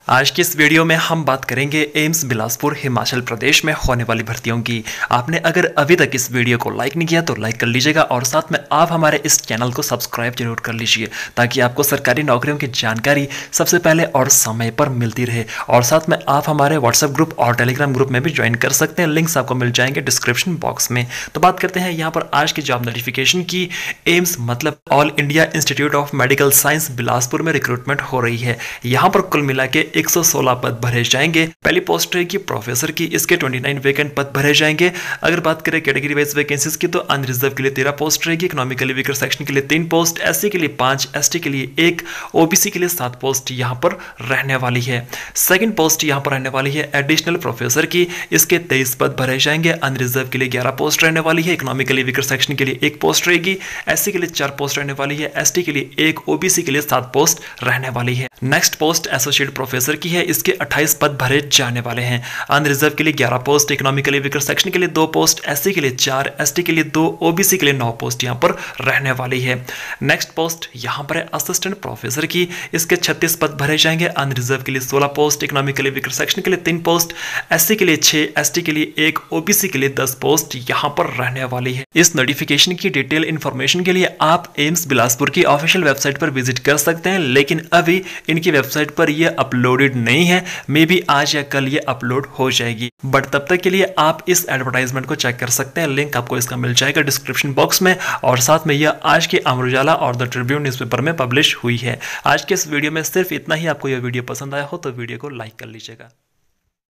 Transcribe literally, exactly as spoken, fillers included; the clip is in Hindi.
आज की इस वीडियो में हम बात करेंगे एम्स बिलासपुर हिमाचल प्रदेश में होने वाली भर्तियों की। आपने अगर अभी तक इस वीडियो को लाइक नहीं किया तो लाइक कर लीजिएगा और साथ में आप हमारे इस चैनल को सब्सक्राइब जरूर कर लीजिए ताकि आपको सरकारी नौकरियों की जानकारी सबसे पहले और समय पर मिलती रहे। और साथ में आप हमारे व्हाट्सएप ग्रुप और टेलीग्राम ग्रुप में भी ज्वाइन कर सकते हैं, लिंक्स आपको मिल जाएंगे डिस्क्रिप्शन बॉक्स में। तो बात करते हैं यहाँ पर आज की जॉब नोटिफिकेशन की। एम्स मतलब all India institute of medical science Bilaspur में रिक्रूटमेंट हो रही है। यहाँ पर कुल मिला के एक सौ सोलह पद भरे जाएंगे। पहली पोस्ट रहेगी प्रोफेसर की, इसके उनतीस वैकेंट पद भरे जाएंगे। अगर बात करें कैटेगरी वाइज वैकेंसीज की तो अनरिजर्व के लिए तेरह पोस्ट रहेगी, इकोनॉमिकली वीकर सेक्शन के लिए तीन पोस्ट, एससी के लिए पांच, एसटी के लिए एक, ओबीसी के लिए सात पोस्ट यहाँ पर रहने वाली है। सेकंड पोस्ट यहाँ पर रहने वाली है एडिशनल प्रोफेसर की, इसके तेईस पद भरे जाएंगे। अनरिजर्व के लिए ग्यारह पोस्ट रहने वाली है, इकोनॉमिकली वीकर सेक्शन के लिए एक पोस्ट रहेगी, एससी के लिए चार पोस्ट रहने वाली है, एसटी के लिए एक, ओबीसी के लिए सात पोस्ट रहने वाली है। नेक्स्ट पोस्ट एसोसिएट प्रोफेसर की है, इसके अट्ठाईस पद भरे जाने वाले हैं। अनरिजर्व के लिए ग्यारह पोस्ट, इकोनॉमिकली वीकर सेक्शन के लिए दो पोस्ट, एससी के लिए चार, एसटी के लिए दो, ओबीसी के लिए नौ पोस्ट यहां पर रहने वाली है। नेक्स्ट पोस्ट यहां पर है असिस्टेंट प्रोफेसर की, इसके छत्तीस पद भरे जाएंगे। अनरिजर्व के लिए सोलह पोस्ट, इकोनॉमिकली वीकर सेक्शन के लिए तीन पोस्ट, एससी के लिए छह, एसटी के लिए एक, ओबीसी के लिए दस पोस्ट यहां पर रहने वाली है। इस नोटिफिकेशन की डिटेल इंफॉर्मेशन के लिए आप एम्स बिलासपुर की ऑफिशियल वेबसाइट पर विजिट कर सकते हैं, लेकिन अभी इनकी वेबसाइट पर यह अपलोडेड नहीं है। मे बी आज या कल ये अपलोड हो जाएगी, बट तब तक के लिए आप इस एडवर्टाइजमेंट को चेक कर सकते हैं। लिंक आपको इसका मिल जाएगा डिस्क्रिप्शन बॉक्स में। और साथ में यह आज के अमर उजाला और द ट्रिब्यून न्यूज़पेपर में पब्लिश हुई है। आज के इस वीडियो में सिर्फ इतना ही। आपको यह वीडियो पसंद आया हो तो वीडियो को लाइक कर लीजिएगा।